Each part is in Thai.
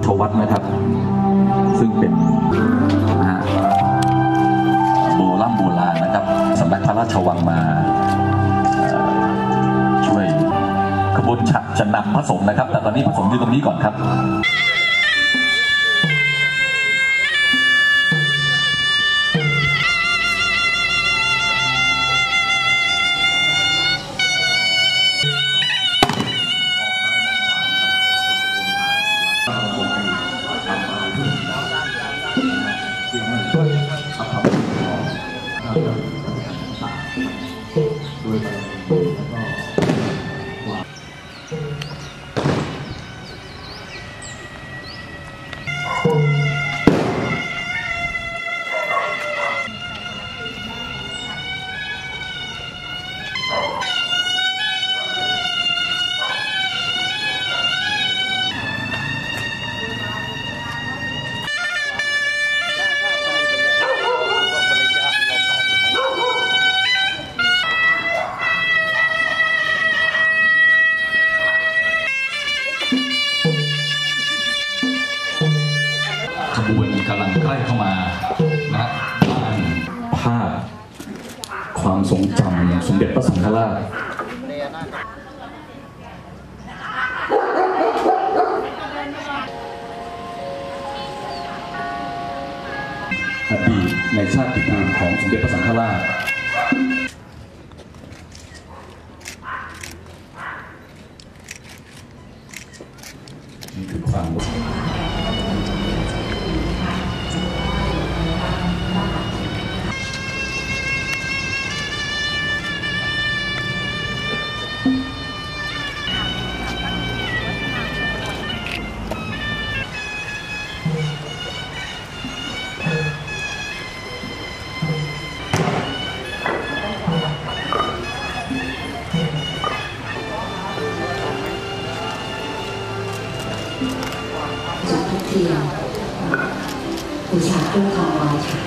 ชวัฒน์นะครับซึ่งเป็นโบราณนะครับสำนักพระราชวังมาช่วยขบวนฉัตรจะนำพระสงฆ์นะครับแต่ตอนนี้พระสงฆ์อยู่ตรงนี้ก่อนครับขบวนกำลังใกล้เข้ามานะบ้านภาพความทรงจำสมเด็จพระสังฆราชอดีตในชาติภูมิของสมเด็จพระสังฆราชนี่คือความจุดทุกเทียนบูชาเครื่องทองน้อยค่ะ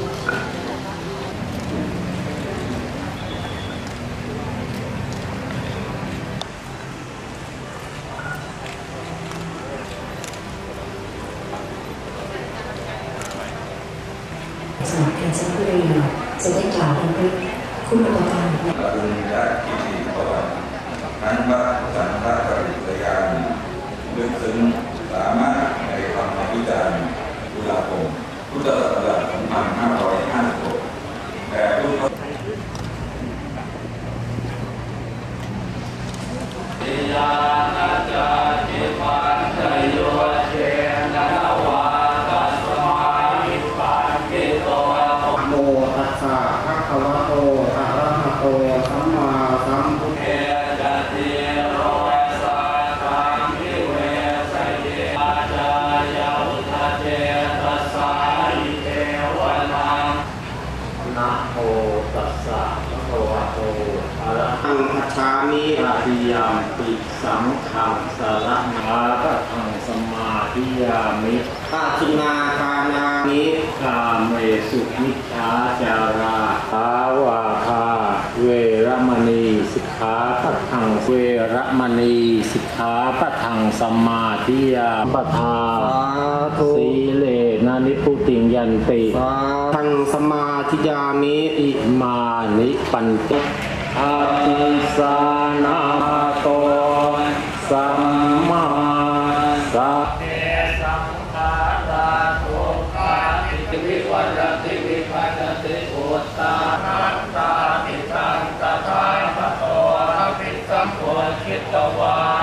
สำหรับการเจ้าผู้เรียนจะได้กล่าวรำลึกคุณอุปการะปรุงจากกิติประวัติทั้งพระสังฆปริยญาณลึกซึ้งสามารถในคำอภิจารณ์ตุลาคมพุทธศักราช 2556 แต่ผู้นะโมตัสสะภะคะวะโตอะระหังคัจฉามิอาทิยามปิสังฆังสรณะพะทังสมาธิยามิอาทินาทานามิกาเมสุมิจฉาจาราภาวาคาเวรมณีสิกขาปะทังเวรมณีสิกขาปะทังสมาธิยาปะทาสีเลนะนิพุติยันติทังสมาธิยามิอิมานิปันติอาทิสานาโตสัมมาสัพเพสังขาราทุกขาติวิวัตติวิปัสสติอุตตานัตตาติสังตถาคโตอภิสัมโพธิตวา